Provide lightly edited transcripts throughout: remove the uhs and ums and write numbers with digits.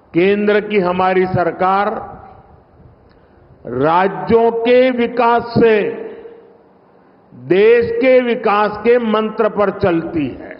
केंद्र की हमारी सरकार राज्यों के विकास से देश के विकास के मंत्र पर चलती है।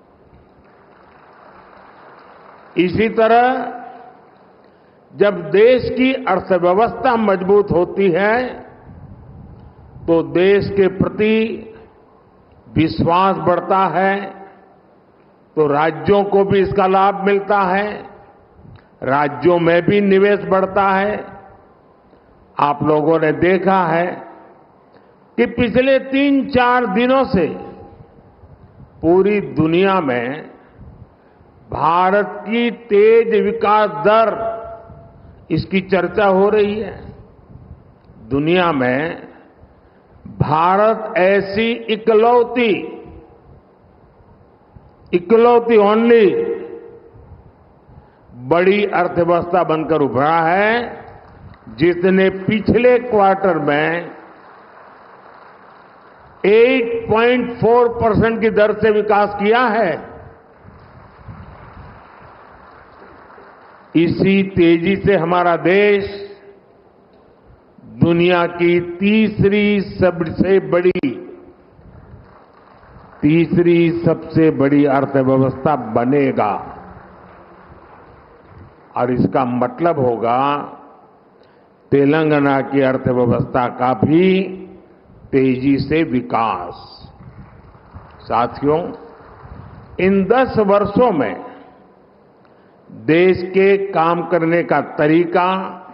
इसी तरह जब देश की अर्थव्यवस्था मजबूत होती है तो देश के प्रति विश्वास बढ़ता है, तो राज्यों को भी इसका लाभ मिलता है, राज्यों में भी निवेश बढ़ता है। आप लोगों ने देखा है कि पिछले 3-4 दिनों से पूरी दुनिया में भारत की तेज विकास दर, इसकी चर्चा हो रही है। दुनिया में भारत ऐसी इकलौती ओनली बड़ी अर्थव्यवस्था बनकर उभरा है जिसने पिछले क्वार्टर में 8.4% की दर से विकास किया है। इसी तेजी से हमारा देश दुनिया की तीसरी सबसे बड़ी अर्थव्यवस्था बनेगा और इसका मतलब होगा तेलंगाना की अर्थव्यवस्था का भी तेजी से विकास। साथियों, इन 10 वर्षों में देश के काम करने का तरीका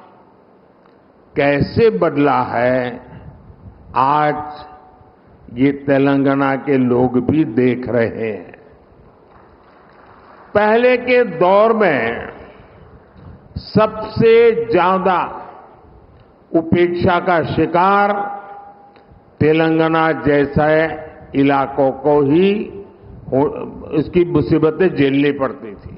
कैसे बदला है, आज ये तेलंगाना के लोग भी देख रहे हैं। पहले के दौर में सबसे ज्यादा उपेक्षा का शिकार तेलंगाना जैसे इलाकों को ही इसकी मुसीबतें झेलनी पड़ती थी।